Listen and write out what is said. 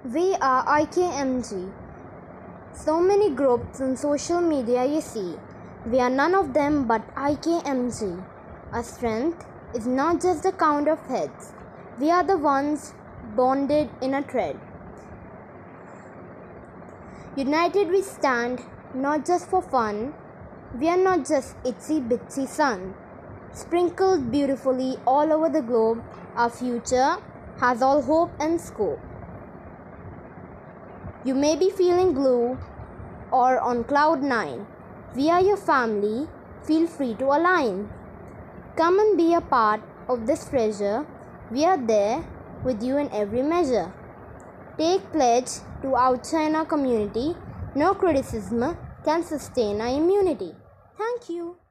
We are IKMG. So many groups on social media you see. We are none of them but IKMG. Our strength is not just the count of heads. We are the ones bonded in a thread. United we stand, not just for fun. We are not just itsy bitsy sun. Sprinkled beautifully all over the globe, our future has all hope and scope. You may be feeling blue or on cloud nine. We are your family. Feel free to align. Come and be a part of this treasure. We are there with you in every measure. Take pledge to outshine our community. No criticism can sustain our immunity. Thank you.